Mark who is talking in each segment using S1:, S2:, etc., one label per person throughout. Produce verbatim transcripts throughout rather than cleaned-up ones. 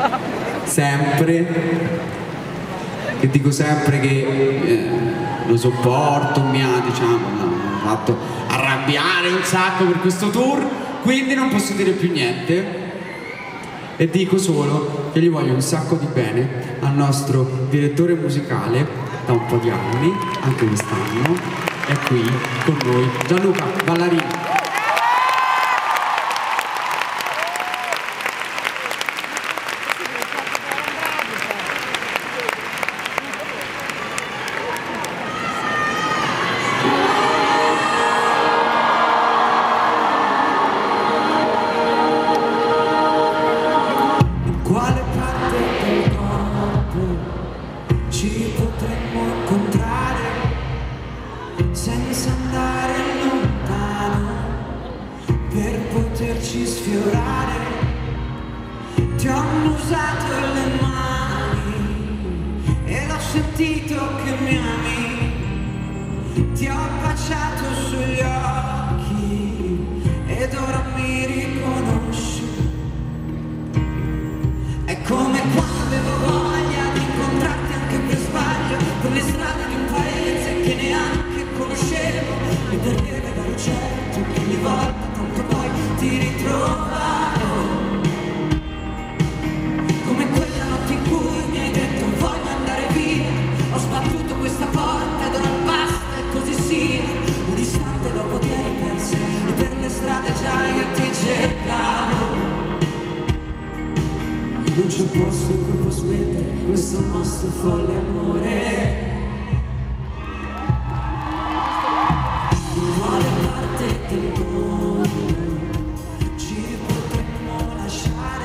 S1: sempre, che dico sempre che eh, lo sopporto, mi ha, diciamo, mi ha fatto arrabbiare un sacco per questo tour, quindi non posso dire più niente e dico solo che gli voglio un sacco di bene al nostro direttore musicale da un po' di anni, anche quest'anno, è qui con noi Gianluca Ballarini.
S2: Ci potremmo incontrare senza andare lontano per poterci sfiorare. Ti ho annusato le mani ed ho sentito che mi ami. Ti ho baciato sugli occhi ed ora mi riconosci. È come quando avevo voglia di incontrarti anche per sbaglio per le strade di un paese che neanche conoscevo e perché ero certo che ogni volta tanto poi ti ritroverò. Come quella notte in cui mi hai detto voglio andare via, ho sbattuto questa porta ed ora basta e così sia. Un istante dopo ti eri perso e per le strade già io ti cercavo. Non c'è posto in cui può smettere questo nostro folle amore. In quale parte del mondo ci potremmo lasciare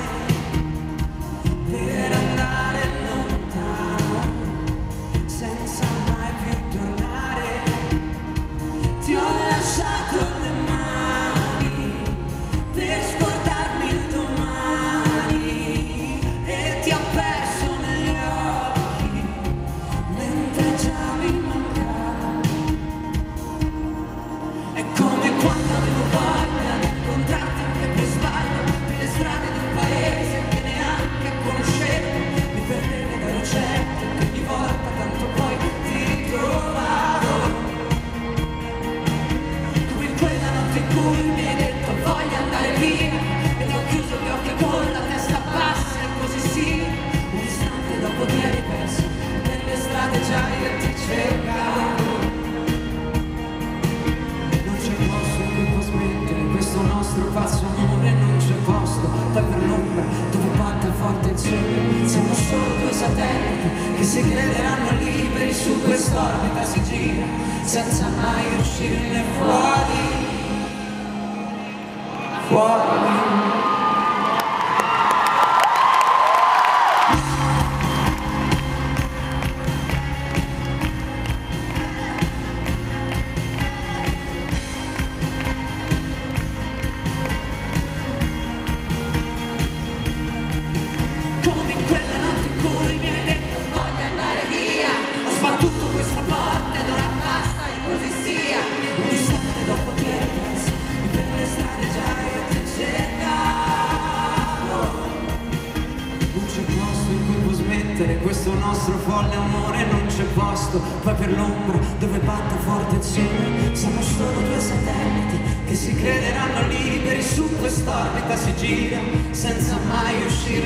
S2: per andare lontano senza mai più tornare. Ti ho lasciato le mani per scordarmi il domani. Ti ho perso negli occhi mentre già mi mancava. È come quando avevo voglia di incontrarti anche per sbaglio per le strade di un paese che neanche conoscevo. Mi perdevo ed ero certo che ogni volta tanto poi ti ritrovavo. Come quella notte in cui mi hai detto voglio andare via ed ho chiuso gli occhi con la testa bassa e così sia. Un istante dopo ti eri perso per le strade già io ti cercavo. Non c'è posto in cui può smettere questo nostro falso amore. Non c'è posto poi per l'ombra dove batte forte il sole. Siamo solo due satelliti che si crederanno liberi su quest'orbita si gira senza mai uscirne fuori. Fuori. Questo nostro folle amore non c'è posto poi per l'ombra dove batte forte il sole. Siamo solo due satelliti che si crederanno liberi su quest'orbita si gira senza mai uscire